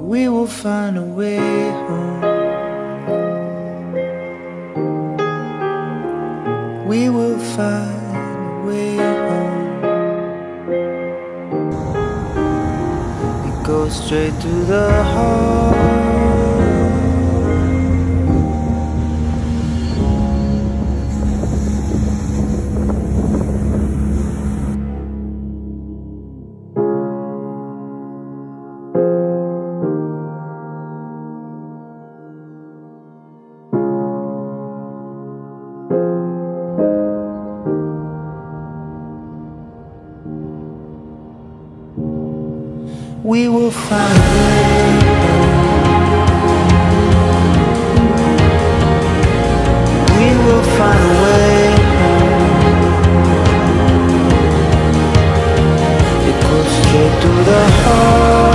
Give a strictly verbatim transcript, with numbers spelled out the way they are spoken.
we will find a way home. We will find a way home. We go straight to the heart. We will find a way home. We will find a way home. It goes straight to the heart.